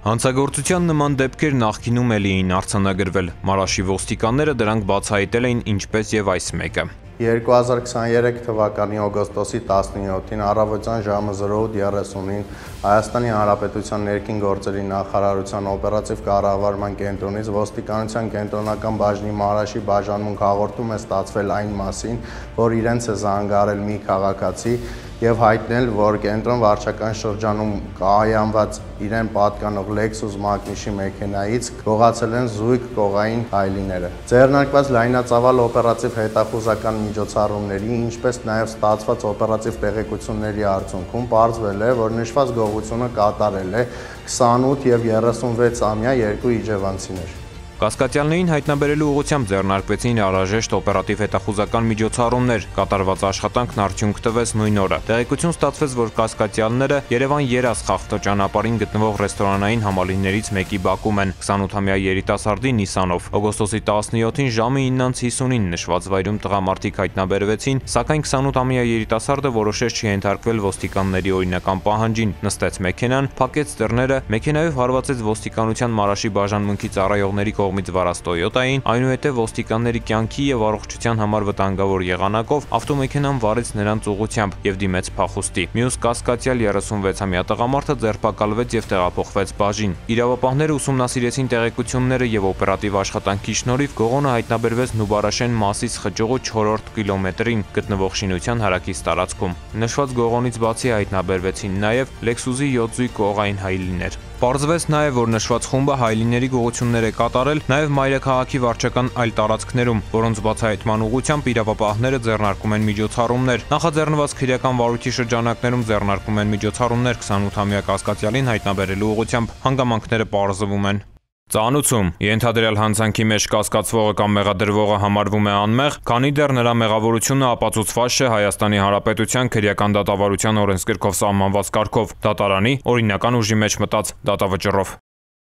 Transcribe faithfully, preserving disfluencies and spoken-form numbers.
Հանցագործության նման դեպքեր նախկինում էլի էին արձանագրվել, Մարաշի ոստիկանները դրանք բացահայտել էին ինչպես եւ այս մեկը։ երկու հազար քսաներեք թվականի օգոստոսի տասնյոթին առավոտյան ժամը զրո ութ երեսունին Հայաստանի Հանրապետության ներքին գործերի նախարարության օպերատիվ կառավարման կենտրոնից ոստիկանության կենտրոնական բաժնի Մարաշի բաժանմունք հաղորդում է ստացվել այն մասին, որ իրենց է զանգարել մի քաղաքացի եւ հայտնել, որ կենտրոն վարչական շրջանում կայանված իրեն պատկանող Lexus Magnus-ի մեքենայից գողացել են զույգ կողային հայելիները։ Ձեռնարկված լայնածավալ օպերատիվ հետախուզական միջոցառումների, ինչպես նաև ստացված օպերատիվ տեղեկությունների արդյունքում պարզվել է, որ նշված գողությունը կատարել է քսանութ եւ երեսունվեց-ամյա երկու իջևանցիներ։ Կասկածյալներին հայտնաբերելու ուղղությամբ ձեռնարկվեցին անհրաժեշտ օպերատիվ հետախուզական միջոցառումներ, կատարված աշխատանքն արդյունք տվեց նույն օրը։ Տեղեկություն ստացվեց, որ կասկածյալները Երևան-Երազ խաղաղ գտնվող ռեստորանային համալիրներից մեկի բակում են քսանութամյա երիտասարդի Նիսանով։ Օգոստոսի տասնյոթին ժամը իննից հիսունին նշված վայրում տղամարդիկ հայտնաբերվեցին, սակայն քսանութամյա երիտասարդը որոշեց չենթարկվել ոստիկանների օրինական պահանջին, նստեց մեքենան, փակեց դռները, մեքենայով հարվածեց ոստիկանության Մարաշի բաժանմունքի ծառայողների կողմից վարած Toyota-ին, այնուհետև ոստիկանների կյանքի եւ առողջության համար վտանգավոր եղանակով ավտոմեքենան վարեց նրանց ուղղությամբ եւ դիմեց փախուստի։ Մյուս կասկածյալ երեսունվեցամյա տղամարդը ձերբակալվեց եւ տեղափոխվեց բաժին։ Իրավապահները ուսումնասիրեցին տեղեկությունները եւ օպերատիվ աշխատանքի շնորհիվ գողոնը հայտնաբերվեց Նուբարաշեն մասից խճողու չորրորդ կիլոմետրին գտնվող շինության հարակից տարածքում։ Նշված գողոնից բացի հայտնաբերվեցին նաեւ Lexus-ի յոթ զույգ կողային հայելիներ։ Պարզվեց նաև, որ նշված խումբը հայելիների գողություններ է կատարել նաև մայրաքաղաքի վարչական այլ տարածքներում, որոնց բացահայտման ուղղությամբ իրավապահները ձեռնարկում են միջոցառումներ։ Նախաձեռնված քրեական վարույթի շրջանակներում ձեռնարկում են միջոցառումներ քսանութամյա կասկածյալին հայտնաբերելու ուղղությամբ, հանգամանքները պարզվում են։ Ծանուցում ենթադրյալ հանցանքի մեջ կասկածվողը կամ մեղադրվողը համարվում է անմեղ, քանի դեռ նրա մեղավորությունը ապացուցված չէ Հայաստանի Հանրապետության քրեական դատավարության օրենսգրքով սահմանված կարգով, դատարանի օրինական ուժի մեջ մտած դատավճռով։